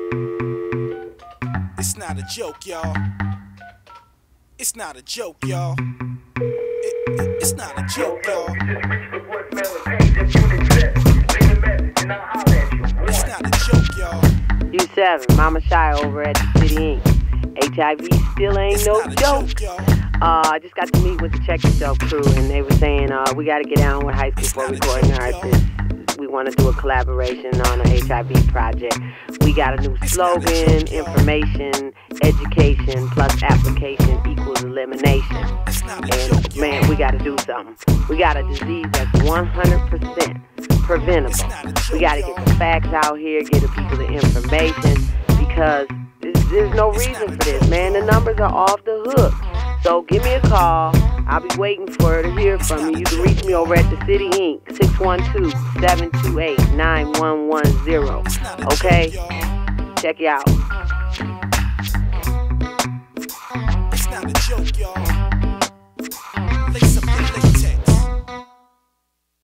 It's not a joke, y'all. It's not a joke, y'all. It's not a joke, y'all. It's not a joke, y'all. U7, Mama Shy over at the City Inc. HIV still ain't no joke. I just got to meet with the Check Yourself crew, and they were saying we got to get down with high school for recording artists. We want to do a collaboration on an HIV project. We got a new slogan: information, education plus application equals elimination. And man, we got to do something. We got a disease that's 100% preventable. We got to get the facts out here, get the people the information, because there's no reason for this, man. The numbers are off the hook. So give me a call. I'll be waiting to hear from you. You can reach me over at the City Inc. 612-728-9110. Okay? Check you out.